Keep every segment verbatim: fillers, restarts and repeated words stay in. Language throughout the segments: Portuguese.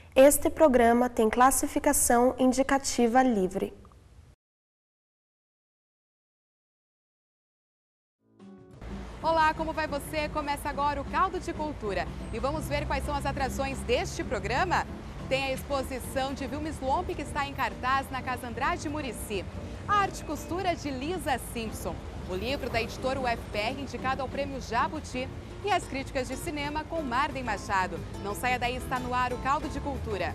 Este programa tem classificação indicativa livre. Olá, como vai você? Começa agora o Caldo de Cultura. E vamos ver quais são as atrações deste programa? Tem a exposição de Vilmes Lomp, que está em cartaz na Casa Andrade Murici. A arte e costura de Lisa Simpson. O livro da editora U F P R, indicado ao Prêmio Jabuti. E as críticas de cinema com Marden Machado. Não saia daí, está no ar o Caldo de Cultura.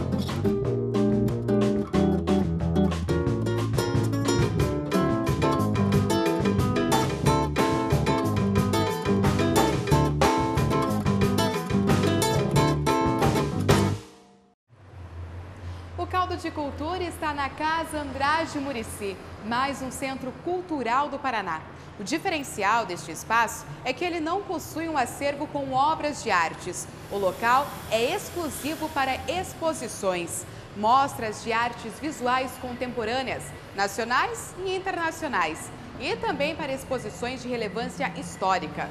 O Caldo de Cultura está na Casa Andrade Murici, mais um centro cultural do Paraná. O diferencial deste espaço é que ele não possui um acervo com obras de artes. O local é exclusivo para exposições, mostras de artes visuais contemporâneas, nacionais e internacionais, e também para exposições de relevância histórica.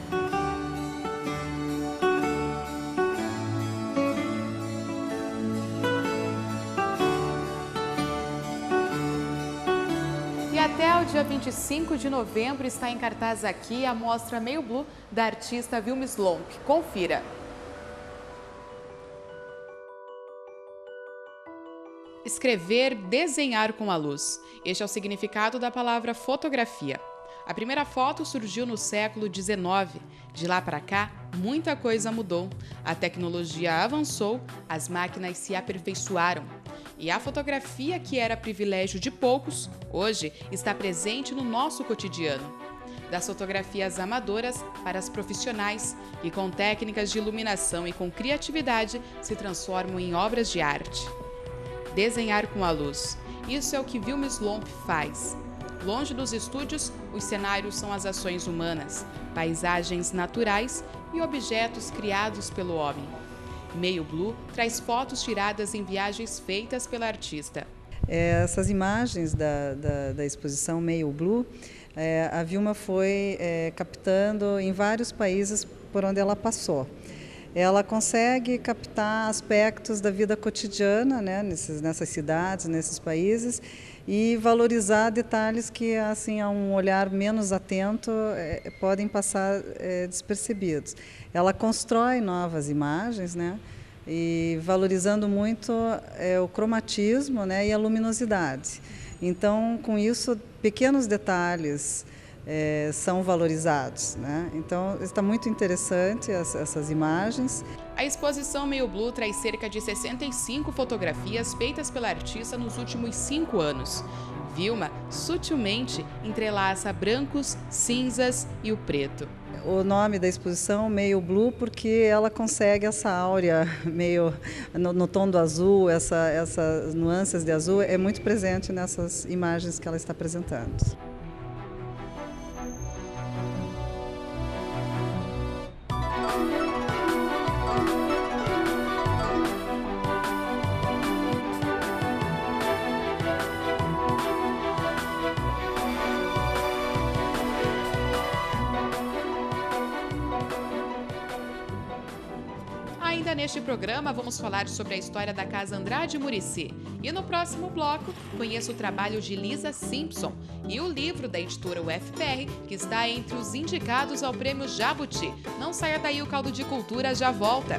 E até o dia vinte e cinco de novembro está em cartaz aqui a mostra Meio Blue da artista Vilmes Lomp. Confira! Escrever, desenhar com a luz. Este é o significado da palavra fotografia. A primeira foto surgiu no século dezenove. De lá para cá, muita coisa mudou. A tecnologia avançou, as máquinas se aperfeiçoaram. E a fotografia, que era privilégio de poucos, hoje está presente no nosso cotidiano. Das fotografias amadoras para as profissionais, que com técnicas de iluminação e com criatividade se transformam em obras de arte. Desenhar com a luz. Isso é o que Vilmes Lomp faz. Longe dos estúdios, os cenários são as ações humanas, paisagens naturais e objetos criados pelo homem. Meio Blue traz fotos tiradas em viagens feitas pela artista. É, essas imagens da, da, da exposição Meio Blue, é, a Vilma foi é, captando em vários países por onde ela passou. Ela consegue captar aspectos da vida cotidiana, né, nesses, nessas cidades, nesses países, e valorizar detalhes que, assim, a um olhar menos atento, é, podem passar é, despercebidos. Ela constrói novas imagens, né, e valorizando muito é, o cromatismo, né, e a luminosidade. Então, com isso, pequenos detalhes É, são valorizados, né? Então está muito interessante as, essas imagens. A exposição Meio Blue traz cerca de sessenta e cinco fotografias feitas pela artista nos últimos cinco anos. Vilma sutilmente entrelaça brancos, cinzas e o preto. O nome da exposição Meio Blue porque ela consegue essa áurea meio no, no tom do azul, essa, essas nuances de azul é muito presente nessas imagens que ela está apresentando. Ainda neste programa, vamos falar sobre a história da Casa Andrade Murici. E no próximo bloco, conheça o trabalho de Lisa Simpson e o livro da editora U F P R, que está entre os indicados ao Prêmio Jabuti. Não saia daí, o Caldo de Cultura já volta!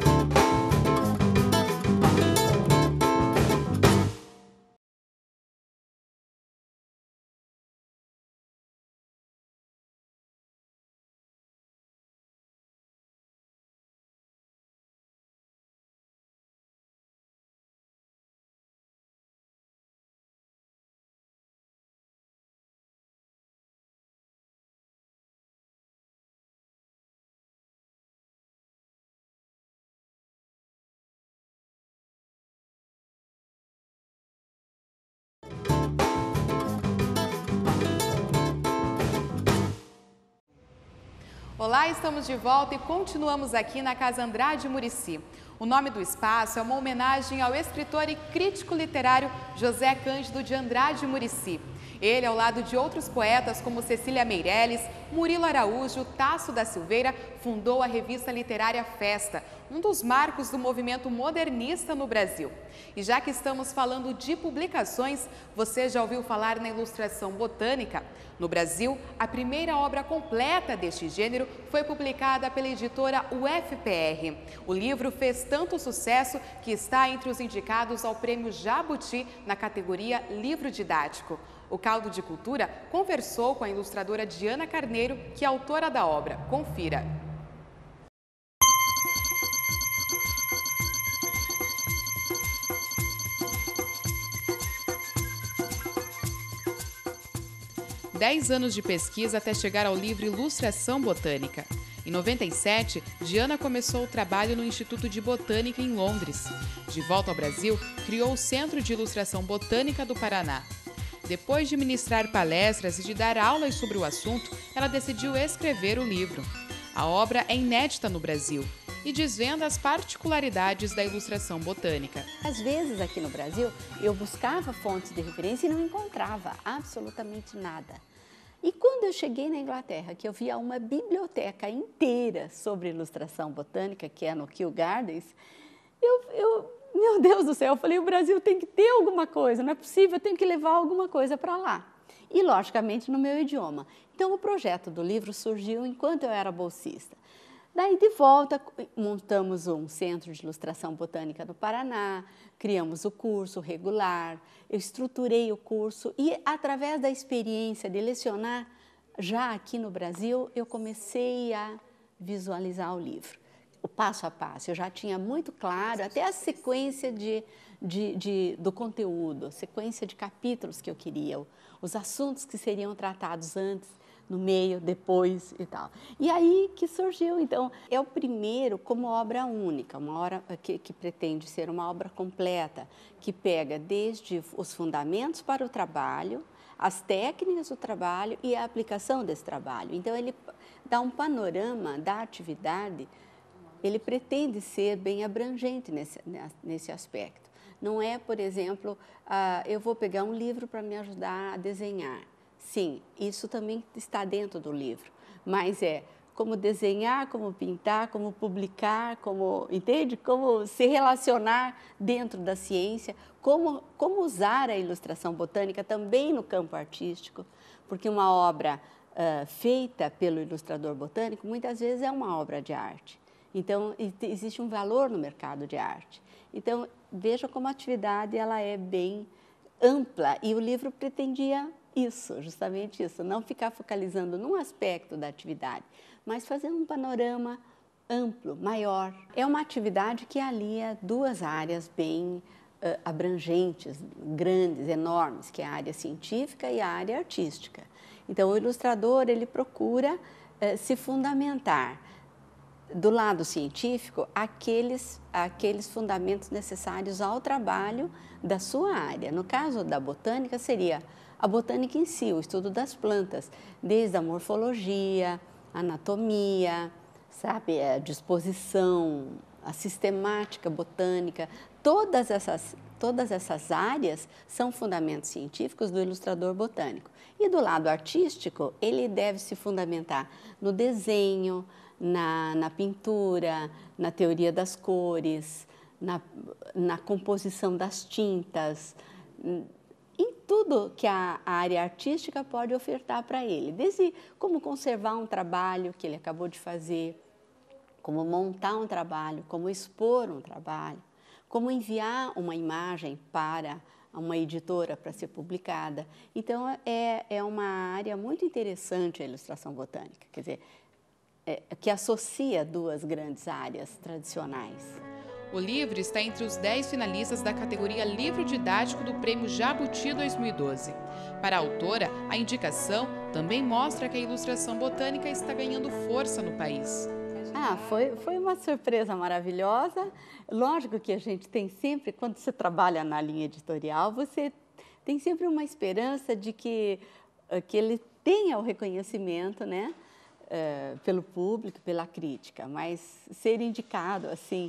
Olá, estamos de volta e continuamos aqui na Casa Andrade Murici. O nome do espaço é uma homenagem ao escritor e crítico literário José Cândido de Andrade Murici. Ele, ao lado de outros poetas como Cecília Meirelles, Murilo Araújo, Tasso da Silveira, fundou a revista literária Festa, um dos marcos do movimento modernista no Brasil. E já que estamos falando de publicações, você já ouviu falar na ilustração botânica? No Brasil, a primeira obra completa deste gênero foi publicada pela editora U F P R. O livro fez tanto sucesso que está entre os indicados ao Prêmio Jabuti na categoria Livro Didático. O Caldo de Cultura conversou com a ilustradora Diana Carneiro, que é autora da obra. Confira. Dez anos de pesquisa até chegar ao livro Ilustração Botânica. Em noventa e sete, Diana começou o trabalho no Instituto de Botânica em Londres. De volta ao Brasil, criou o Centro de Ilustração Botânica do Paraná. Depois de ministrar palestras e de dar aulas sobre o assunto, ela decidiu escrever o livro. A obra é inédita no Brasil e desvenda as particularidades da ilustração botânica. Às vezes, aqui no Brasil, eu buscava fontes de referência e não encontrava absolutamente nada. E quando eu cheguei na Inglaterra, que eu via uma biblioteca inteira sobre ilustração botânica, que é no Kew Gardens, eu... eu Meu Deus do céu, eu falei, o Brasil tem que ter alguma coisa, não é possível, eu tenho que levar alguma coisa para lá. E, logicamente, no meu idioma. Então, o projeto do livro surgiu enquanto eu era bolsista. Daí, de volta, montamos um centro de ilustração botânica no Paraná, criamos o curso regular, eu estruturei o curso e, através da experiência de lecionar já aqui no Brasil, eu comecei a visualizar o livro. O passo a passo, eu já tinha muito claro, até a sequência de, de, de, do conteúdo, a sequência de capítulos que eu queria, os assuntos que seriam tratados antes, no meio, depois e tal. E aí que surgiu, então, é o primeiro como obra única, uma obra que, que pretende ser uma obra completa, que pega desde os fundamentos para o trabalho, as técnicas do trabalho e a aplicação desse trabalho. Então, ele dá um panorama da atividade. Ele pretende ser bem abrangente nesse, nesse aspecto. Não é, por exemplo, uh, eu vou pegar um livro para me ajudar a desenhar. Sim, isso também está dentro do livro, mas é como desenhar, como pintar, como publicar, como, entende? Como se relacionar dentro da ciência, como, como usar a ilustração botânica também no campo artístico, porque uma obra uh, feita pelo ilustrador botânico, muitas vezes é uma obra de arte. Então, existe um valor no mercado de arte. Então, veja como a atividade ela é bem ampla e o livro pretendia isso, justamente isso, não ficar focalizando num aspecto da atividade, mas fazendo um panorama amplo, maior. É uma atividade que alia duas áreas bem uh, abrangentes, grandes, enormes, que é a área científica e a área artística. Então, o ilustrador, ele procura uh, se fundamentar do lado científico, aqueles, aqueles fundamentos necessários ao trabalho da sua área. No caso da botânica, seria a botânica em si, o estudo das plantas, desde a morfologia, anatomia, sabe, a disposição, a sistemática botânica, todas essas, todas essas áreas são fundamentos científicos do ilustrador botânico. E do lado artístico, ele deve se fundamentar no desenho, Na, na pintura, na teoria das cores, na, na composição das tintas, em tudo que a, a área artística pode ofertar para ele, desde como conservar um trabalho que ele acabou de fazer, como montar um trabalho, como expor um trabalho, como enviar uma imagem para uma editora para ser publicada. Então, é, é uma área muito interessante a ilustração botânica, quer dizer, É, que associa duas grandes áreas tradicionais. O livro está entre os dez finalistas da categoria Livro Didático do Prêmio Jabuti dois mil e doze. Para a autora, a indicação também mostra que a ilustração botânica está ganhando força no país. Ah, foi, foi uma surpresa maravilhosa. Lógico que a gente tem sempre, quando você trabalha na linha editorial, você tem sempre uma esperança de que, que ele tenha o reconhecimento, né? Uh, pelo público, pela crítica, mas ser indicado assim,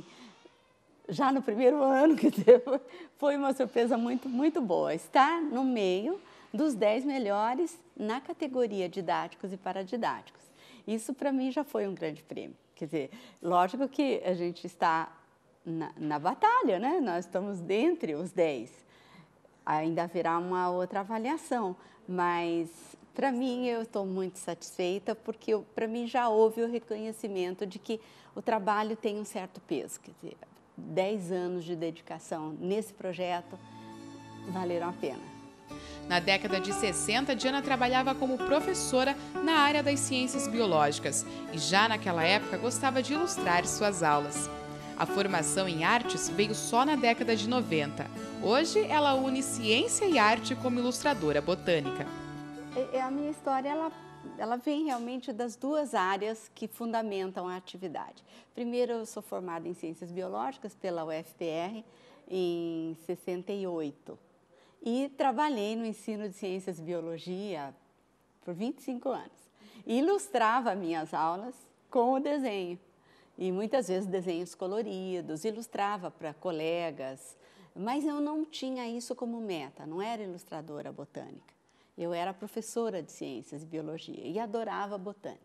já no primeiro ano, quer dizer, foi uma surpresa muito, muito boa. Estar no meio dos dez melhores na categoria didáticos e paradidáticos. Isso para mim já foi um grande prêmio. Quer dizer, lógico que a gente está na, na batalha, né? Nós estamos dentre os dez. Ainda haverá uma outra avaliação, mas para mim eu estou muito satisfeita porque para mim já houve o reconhecimento de que o trabalho tem um certo peso. Quer dizer, dez anos de dedicação nesse projeto valeram a pena. Na década de sessenta, Diana trabalhava como professora na área das ciências biológicas e já naquela época gostava de ilustrar suas aulas. A formação em artes veio só na década de noventa. Hoje, ela une ciência e arte como ilustradora botânica. A minha história, ela, ela vem realmente das duas áreas que fundamentam a atividade. Primeiro, eu sou formada em ciências biológicas pela U F P R em sessenta e oito. E trabalhei no ensino de ciências e biologia por vinte e cinco anos. E ilustrava minhas aulas com o desenho. E muitas vezes desenhos coloridos, ilustrava para colegas. Mas eu não tinha isso como meta, não era ilustradora botânica. Eu era professora de ciências e biologia e adorava botânica.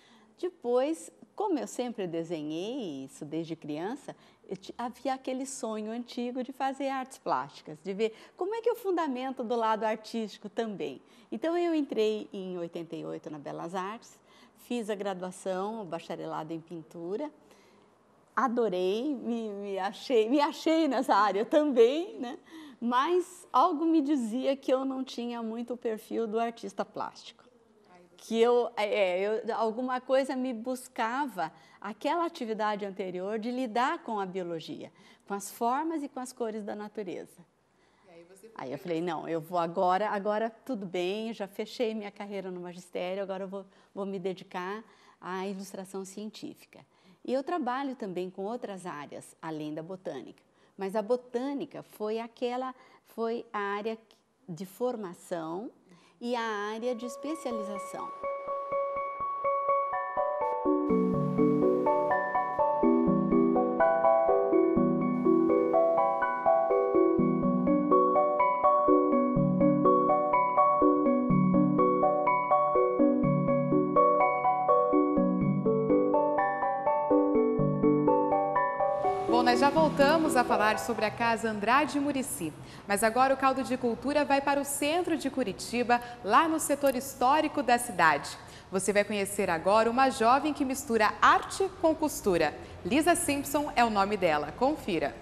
Depois, como eu sempre desenhei isso desde criança, havia aquele sonho antigo de fazer artes plásticas, de ver como é que eu fundamento do lado artístico também. Então, eu entrei em oitenta e oito na Belas Artes, fiz a graduação, o bacharelado em pintura, adorei, me, me, achei, me achei nessa área também, né? Mas algo me dizia que eu não tinha muito o perfil do artista plástico. Que eu, é, eu, alguma coisa me buscava aquela atividade anterior de lidar com a biologia, com as formas e com as cores da natureza. E aí, você aí eu falei, não, eu vou agora, agora tudo bem, já fechei minha carreira no magistério, agora eu vou, vou me dedicar à ilustração científica. E eu trabalho também com outras áreas, além da botânica. Mas a botânica foi aquela, foi a área de formação e a área de especialização. Bom, nós já voltamos a falar sobre a Casa Andrade Muricy, mas agora o Caldo de Cultura vai para o centro de Curitiba, lá no setor histórico da cidade. Você vai conhecer agora uma jovem que mistura arte com costura. Lisa Simpson é o nome dela. Confira.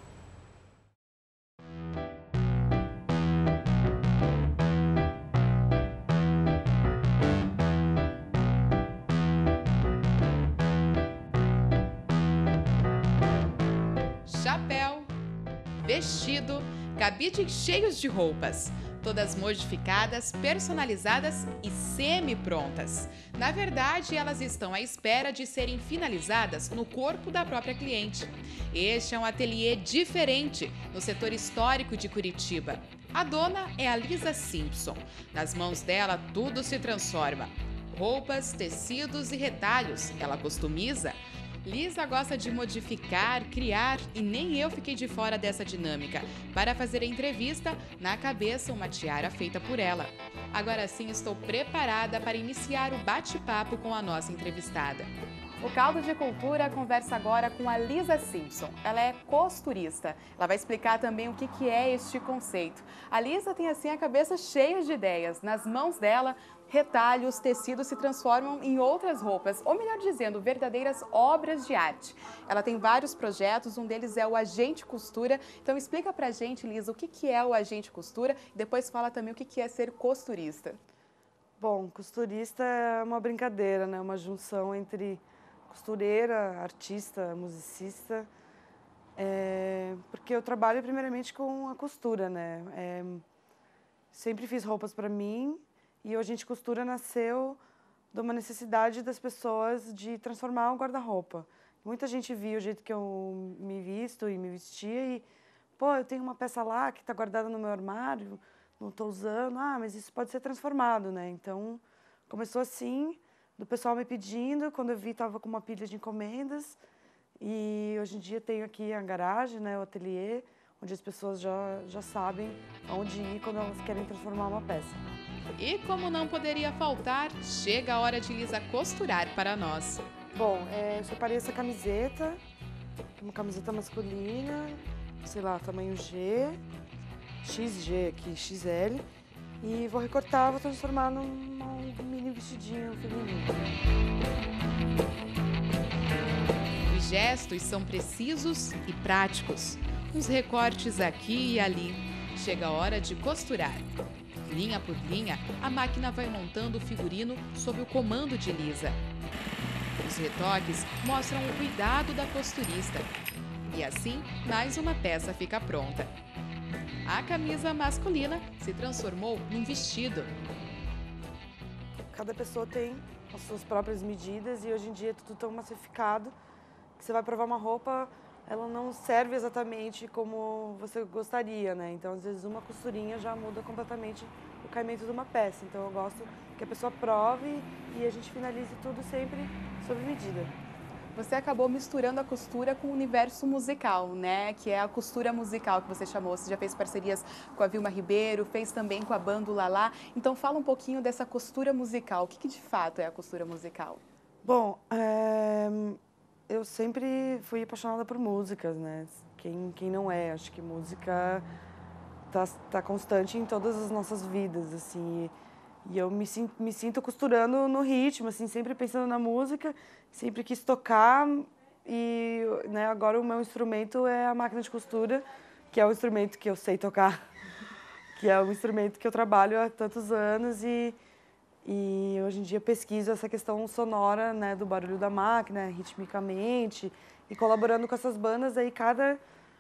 Chapéu, vestido, cabides cheios de roupas, todas modificadas, personalizadas e semi-prontas. Na verdade, elas estão à espera de serem finalizadas no corpo da própria cliente. Este é um ateliê diferente no setor histórico de Curitiba. A dona é a Lisa Simpson. Nas mãos dela, tudo se transforma. Roupas, tecidos e retalhos, ela customiza. Lisa gosta de modificar, criar e nem eu fiquei de fora dessa dinâmica. Para fazer a entrevista, na cabeça uma tiara feita por ela. Agora sim estou preparada para iniciar o bate-papo com a nossa entrevistada. O Caldo de Cultura conversa agora com a Lisa Simpson. Ela é costurista. Ela vai explicar também o que que é este conceito. A Lisa tem assim a cabeça cheia de ideias. Nas mãos dela, retalhos, tecidos se transformam em outras roupas, ou melhor dizendo, verdadeiras obras de arte. Ela tem vários projetos, um deles é o Agente Costura. Então explica pra gente, Lisa, o que que é o Agente Costura e depois fala também o que que é ser costurista. Bom, costurista é uma brincadeira, né? Uma junção entre costureira, artista, musicista, é, porque eu trabalho primeiramente com a costura, né? É, sempre fiz roupas para mim e o Agente Costura nasceu de uma necessidade das pessoas de transformar o guarda-roupa. Muita gente via o jeito que eu me visto e me vestia e, pô, eu tenho uma peça lá que está guardada no meu armário, não estou usando, ah, mas isso pode ser transformado, né? Então, começou assim, do pessoal me pedindo, quando eu vi, estava com uma pilha de encomendas e hoje em dia tenho aqui a garagem, né, o ateliê, onde as pessoas já, já sabem onde ir quando elas querem transformar uma peça. E como não poderia faltar, chega a hora de Lisa costurar para nós. Bom, é, eu separei essa camiseta, uma camiseta masculina, sei lá, tamanho G, X G aqui, X L, e vou recortar, vou transformar num mini vestidinho feminino. Os gestos são precisos e práticos, uns recortes aqui e ali. Chega a hora de costurar. Linha por linha, a máquina vai montando o figurino sob o comando de Lisa. Os retoques mostram o cuidado da costurista. E assim, mais uma peça fica pronta. A camisa masculina se transformou num vestido. Cada pessoa tem as suas próprias medidas e hoje em dia é tudo tão massificado que você vai provar uma roupa, ela não serve exatamente como você gostaria, né? Então, às vezes, uma costurinha já muda completamente o caimento de uma peça. Então, eu gosto que a pessoa prove e a gente finalize tudo sempre sob medida. Você acabou misturando a costura com o universo musical, né? Que é a costura musical que você chamou. Você já fez parcerias com a Vilma Ribeiro, fez também com a banda Lalá. Então, fala um pouquinho dessa costura musical. O que, que de fato é a costura musical? Bom, é... eu sempre fui apaixonada por músicas, né? Quem, quem não é? Acho que música tá, tá constante em todas as nossas vidas, assim. E eu me, me sinto costurando no ritmo, assim, sempre pensando na música, sempre quis tocar. E, né, agora o meu instrumento é a máquina de costura, que é o instrumento que eu sei tocar, que é o instrumento que eu trabalho há tantos anos e E hoje em dia pesquiso essa questão sonora, né, do barulho da máquina, ritmicamente, e colaborando com essas bandas, aí cada,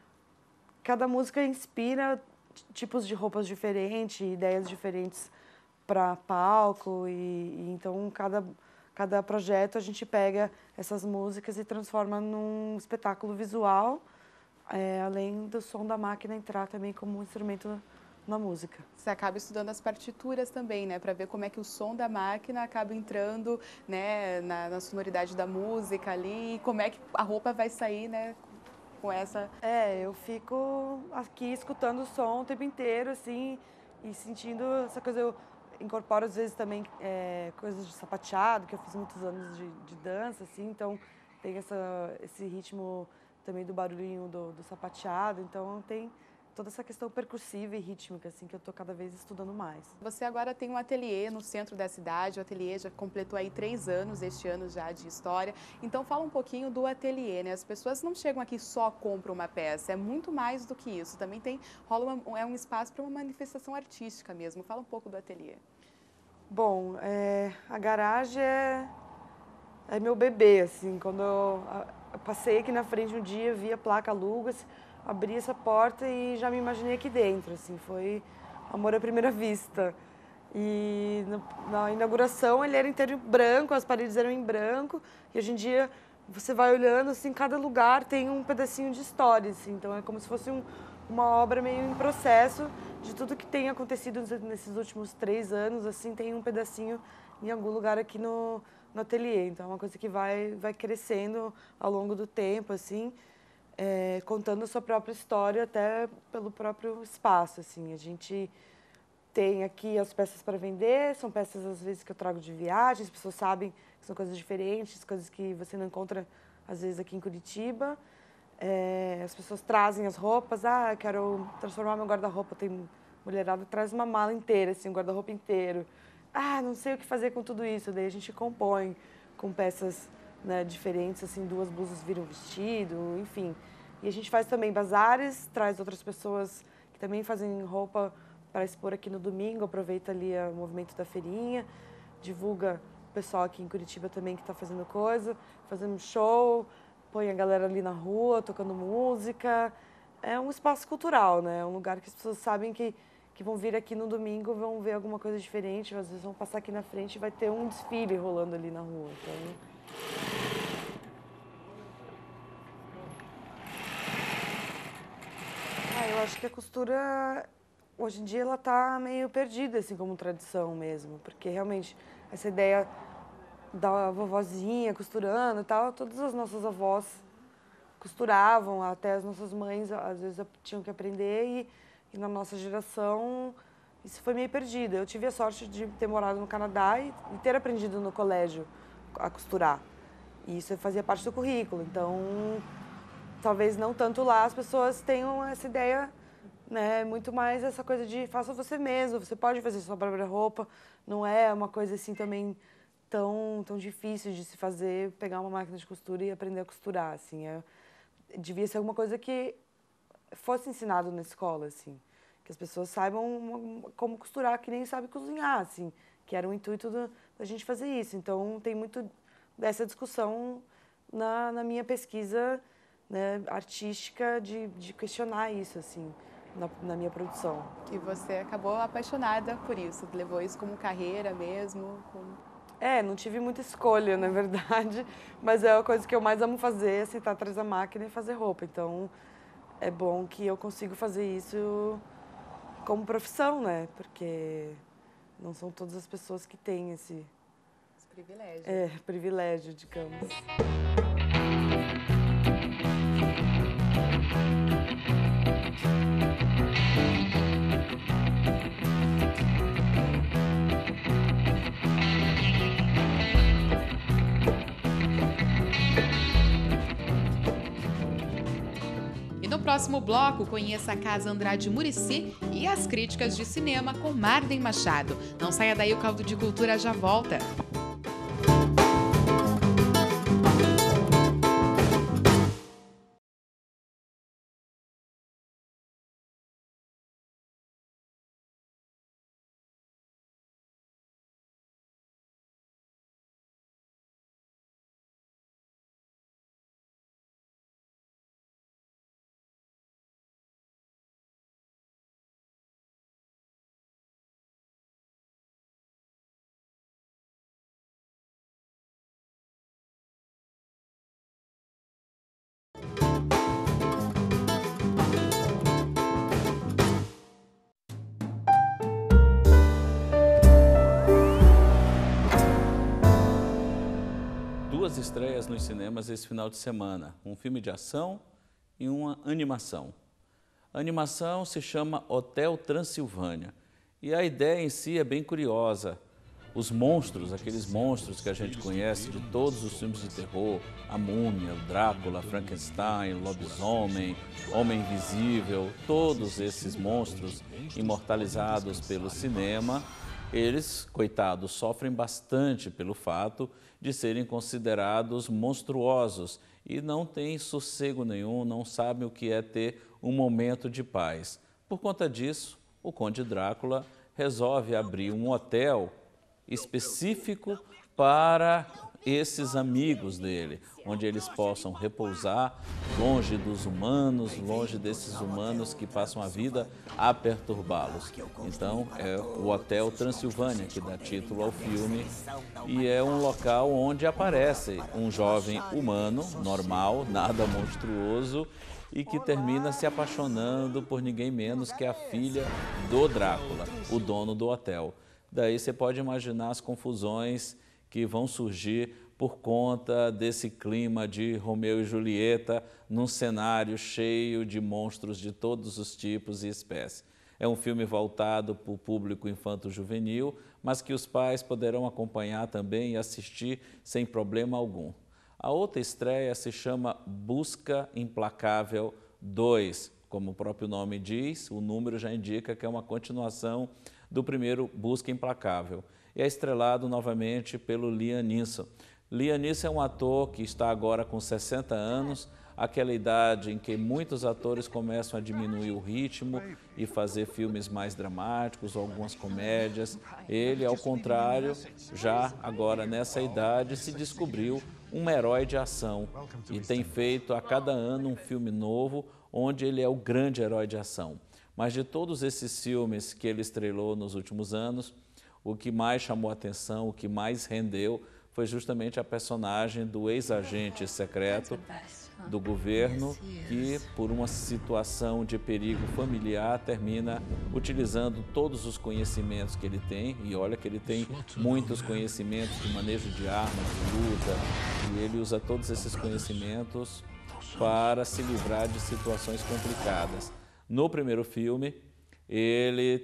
cada música inspira tipos de roupas diferentes, ideias diferentes para palco, e, e então cada, cada projeto a gente pega essas músicas e transforma num espetáculo visual, é, além do som da máquina entrar também como um instrumento na música. Você acaba estudando as partituras também, né? Para ver como é que o som da máquina acaba entrando, né, na, na sonoridade da música ali, e como é que a roupa vai sair, né, com essa... É, eu fico aqui escutando o som o tempo inteiro, assim, e sentindo essa coisa. Eu incorporo, às vezes, também é, coisas de sapateado, que eu fiz muitos anos de, de dança, assim, então tem essa, esse ritmo também do barulhinho do, do sapateado, então tem toda essa questão percussiva e rítmica, assim, que eu estou cada vez estudando mais. Você agora tem um ateliê no centro da cidade, o ateliê já completou aí três anos, este ano já de história. Então fala um pouquinho do ateliê, né? As pessoas não chegam aqui só compram uma peça, é muito mais do que isso. Também tem, rola uma, é um espaço para uma manifestação artística mesmo. Fala um pouco do ateliê. Bom, é, a garagem é, é meu bebê, assim, quando eu, eu passei aqui na frente um dia, vi a placa Aluga-se, abri essa porta e já me imaginei aqui dentro, assim, foi amor à primeira vista. E no, na inauguração ele era inteiro em branco, as paredes eram em branco, e hoje em dia você vai olhando, assim, cada lugar tem um pedacinho de história, assim, então é como se fosse um, uma obra meio em processo de tudo que tem acontecido nesses últimos três anos, assim, tem um pedacinho em algum lugar aqui no, no ateliê, então é uma coisa que vai, vai crescendo ao longo do tempo, assim, É, contando a sua própria história até pelo próprio espaço, assim. A gente tem aqui as peças para vender, são peças às vezes que eu trago de viagem, as pessoas sabem que são coisas diferentes, coisas que você não encontra às vezes aqui em Curitiba. É, as pessoas trazem as roupas, ah, eu quero transformar meu guarda-roupa, tem mulherada que traz uma mala inteira, assim, um guarda-roupa inteiro. Ah, não sei o que fazer com tudo isso, daí a gente compõe com peças, né, diferentes, assim, duas blusas viram vestido, enfim. E a gente faz também bazares, traz outras pessoas que também fazem roupa para expor aqui no domingo, aproveita ali o movimento da feirinha, divulga o pessoal aqui em Curitiba também que está fazendo coisa, fazendo show, põe a galera ali na rua, tocando música. É um espaço cultural, né? É um lugar que as pessoas sabem que, que vão vir aqui no domingo, vão ver alguma coisa diferente, às vezes vão passar aqui na frente e vai ter um desfile rolando ali na rua. Então, ah, eu acho que a costura, hoje em dia, ela tá meio perdida, assim, como tradição mesmo. Porque, realmente, essa ideia da vovozinha costurando e tal, todas as nossas avós costuravam, até as nossas mães, às vezes, tinham que aprender. E, e na nossa geração, isso foi meio perdido. Eu tive a sorte de ter morado no Canadá e, e ter aprendido no colégio a costurar. E isso fazia parte do currículo, então talvez não tanto lá as pessoas tenham essa ideia, né, muito mais essa coisa de faça você mesmo, você pode fazer sua própria roupa, não é uma coisa assim também tão, tão difícil de se fazer, pegar uma máquina de costura e aprender a costurar, assim, é, devia ser alguma coisa que fosse ensinado na escola, assim, que as pessoas saibam como costurar, que nem sabe cozinhar, assim, que era o intuito do, da gente fazer isso, então tem muito dessa discussão na, na minha pesquisa, né, artística de, de questionar isso, assim, na, na minha produção. E você acabou apaixonada por isso, levou isso como carreira mesmo? Como... É, não tive muita escolha, na verdade, mas é a coisa que eu mais amo fazer, sentar atrás da máquina e fazer roupa. Então, é bom que eu consigo fazer isso como profissão, né? Porque não são todas as pessoas que têm esse... privilégio. É, privilégio, digamos. E no próximo bloco, conheça a Casa Andrade Muricy e as críticas de cinema com Marden Machado. Não saia daí, o Caldo de Cultura já volta. Duas estreias nos cinemas esse final de semana, um filme de ação e uma animação. A animação se chama Hotel Transilvânia e a ideia em si é bem curiosa. Os monstros, aqueles monstros que a gente conhece de todos os filmes de terror, a Múmia, o Drácula, Frankenstein, o Lobisomem, Homem Invisível, todos esses monstros imortalizados pelo cinema, eles, coitados, sofrem bastante pelo fato de serem considerados monstruosos e não têm sossego nenhum, não sabem o que é ter um momento de paz. Por conta disso, o Conde Drácula resolve abrir um hotel específico para esses amigos dele, onde eles possam repousar longe dos humanos, longe desses humanos que passam a vida a perturbá-los. Então, é o Hotel Transilvânia que dá título ao filme e é um local onde aparece um jovem humano, normal, nada monstruoso, e que termina se apaixonando por ninguém menos que a filha do Drácula, o dono do hotel. Daí você pode imaginar as confusões que vão surgir por conta desse clima de Romeu e Julieta num cenário cheio de monstros de todos os tipos e espécies. É um filme voltado para o público infanto-juvenil, mas que os pais poderão acompanhar também e assistir sem problema algum. A outra estreia se chama Busca Implacável dois. Como o próprio nome diz, o número já indica que é uma continuação do primeiro Busca Implacável. E é estrelado novamente pelo Liam Neeson. Liam Neeson é um ator que está agora com sessenta anos, aquela idade em que muitos atores começam a diminuir o ritmo e fazer filmes mais dramáticos, algumas comédias. Ele, ao contrário, já agora nessa idade, se descobriu um herói de ação e tem feito a cada ano um filme novo, onde ele é o grande herói de ação. Mas de todos esses filmes que ele estrelou nos últimos anos, o que mais chamou a atenção, o que mais rendeu, foi justamente a personagem do ex-agente secreto do governo, que, por uma situação de perigo familiar, termina utilizando todos os conhecimentos que ele tem, e olha que ele tem muitos conhecimentos de manejo de armas, de luta, e ele usa todos esses conhecimentos para se livrar de situações complicadas. No primeiro filme, ele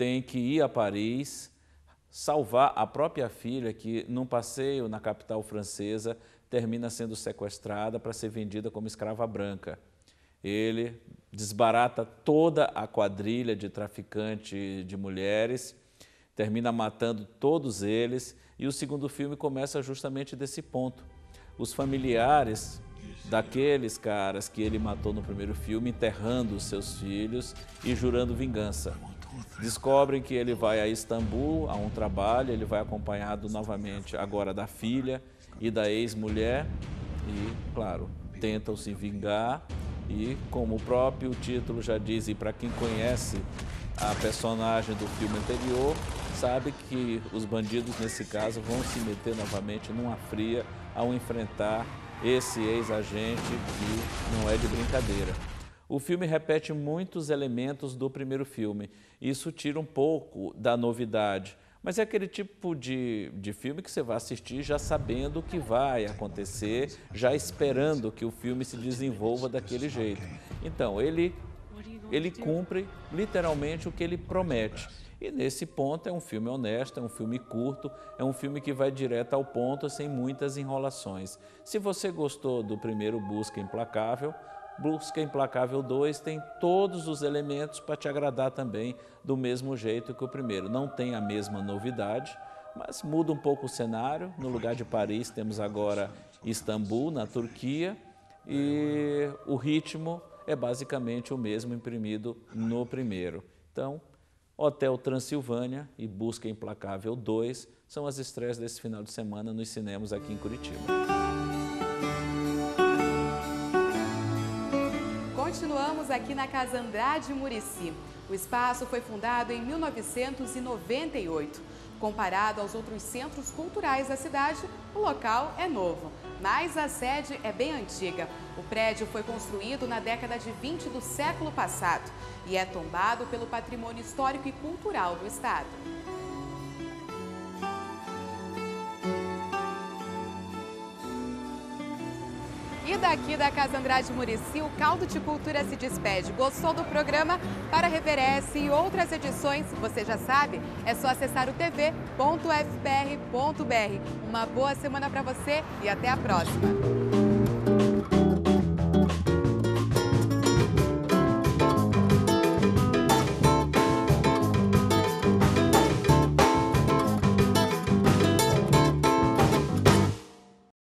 tem que ir a Paris, salvar a própria filha, que num passeio na capital francesa termina sendo sequestrada para ser vendida como escrava branca. Ele desbarata toda a quadrilha de traficante de mulheres, termina matando todos eles, e o segundo filme começa justamente desse ponto. Os familiares daqueles caras que ele matou no primeiro filme, enterrando os seus filhos e jurando vingança. Descobrem que ele vai a Istambul, a um trabalho, ele vai acompanhado novamente agora da filha e da ex-mulher e, claro, tentam se vingar e, como o próprio título já diz, e para quem conhece a personagem do filme anterior, sabe que os bandidos, nesse caso, vão se meter novamente numa fria ao enfrentar esse ex-agente que não é de brincadeira. O filme repete muitos elementos do primeiro filme. Isso tira um pouco da novidade, mas é aquele tipo de, de filme que você vai assistir já sabendo o que vai acontecer, já esperando que o filme se desenvolva daquele jeito. Então, ele, ele cumpre literalmente o que ele promete. E nesse ponto é um filme honesto, é um filme curto, é um filme que vai direto ao ponto, sem muitas enrolações. Se você gostou do primeiro Busca Implacável, Busca Implacável dois tem todos os elementos para te agradar também, do mesmo jeito que o primeiro. Não tem a mesma novidade, mas muda um pouco o cenário. No lugar de Paris temos agora Istambul, na Turquia, e o ritmo é basicamente o mesmo imprimido no primeiro. Então, Hotel Transilvânia e Busca Implacável dois são as estreias desse final de semana nos cinemas aqui em Curitiba. Continuamos aqui na Casa Andrade Muricy. O espaço foi fundado em mil novecentos e noventa e oito. Comparado aos outros centros culturais da cidade, o local é novo, mas a sede é bem antiga. O prédio foi construído na década de vinte do século passado e é tombado pelo patrimônio histórico e cultural do estado. E daqui da Casa Andrade Muricy, o Caldo de Cultura se despede. Gostou do programa? Para rever essa e outras edições, você já sabe, é só acessar o t v ponto f p r ponto b r. Uma boa semana para você e até a próxima!